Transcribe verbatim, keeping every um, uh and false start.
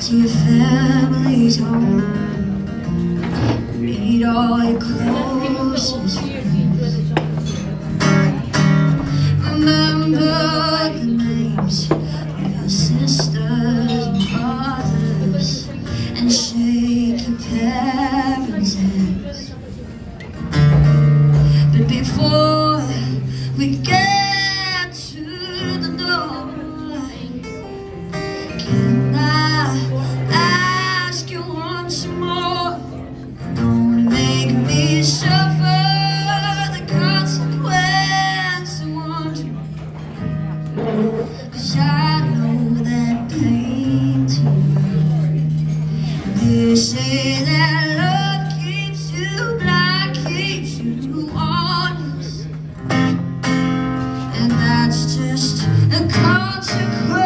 to your family's home. Meet all your closest friends. Remember the names of your sisters and brothers, and shake your parents' hands. But before we get to the door, can I ask you once more? Don't make me suffer the consequence of wandering, 'cause I know that pain too well. They say that love keeps you blind, keeps you honest, and that's just a consequence.